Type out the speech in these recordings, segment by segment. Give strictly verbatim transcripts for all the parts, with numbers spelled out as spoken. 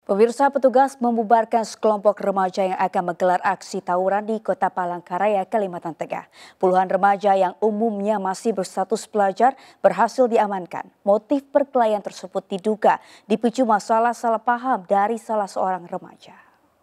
Pemirsa, petugas membubarkan sekelompok remaja yang akan menggelar aksi tawuran di Kota Palangkaraya, Kalimantan Tengah. Puluhan remaja yang umumnya masih berstatus pelajar berhasil diamankan. Motif perkelahian tersebut diduga dipicu masalah salah paham dari salah seorang remaja.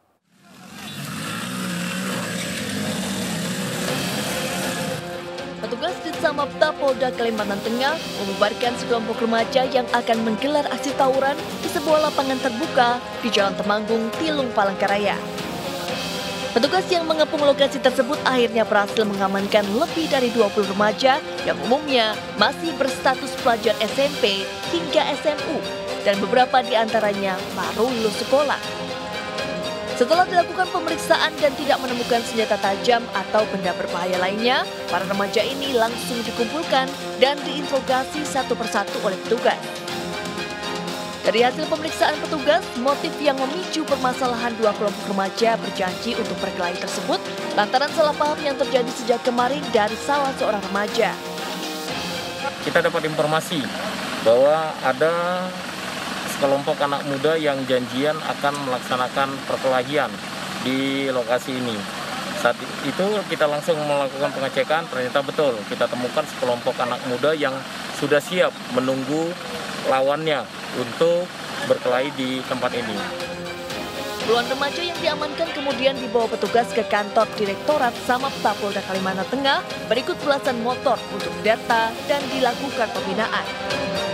Petugas Ditsamapta Polda Kalimantan Tengah membubarkan sekelompok remaja yang akan menggelar aksi tawuran di sebuah lapangan terbuka di Jalan Temanggung, Tilung, Palangkaraya. Petugas yang mengepung lokasi tersebut akhirnya berhasil mengamankan lebih dari dua puluh remaja yang umumnya masih berstatus pelajar S M P hingga S M U dan beberapa di antaranya baru lulus sekolah. Setelah dilakukan pemeriksaan dan tidak menemukan senjata tajam atau benda berbahaya lainnya, para remaja ini langsung dikumpulkan dan diinterogasi satu persatu oleh petugas. Dari hasil pemeriksaan petugas, motif yang memicu permasalahan dua kelompok remaja berjanji untuk berkelahi tersebut lantaran salah paham yang terjadi sejak kemarin dari salah seorang remaja. Kita dapat informasi bahwa ada kelompok anak muda yang janjian akan melaksanakan perkelahian di lokasi ini. Saat itu kita langsung melakukan pengecekan, ternyata betul kita temukan sekelompok anak muda yang sudah siap menunggu lawannya untuk berkelahi di tempat ini. Puluhan remaja yang diamankan kemudian dibawa petugas ke kantor Direktorat Samapta Polda Kalimantan Tengah berikut belasan motor untuk data dan dilakukan pembinaan.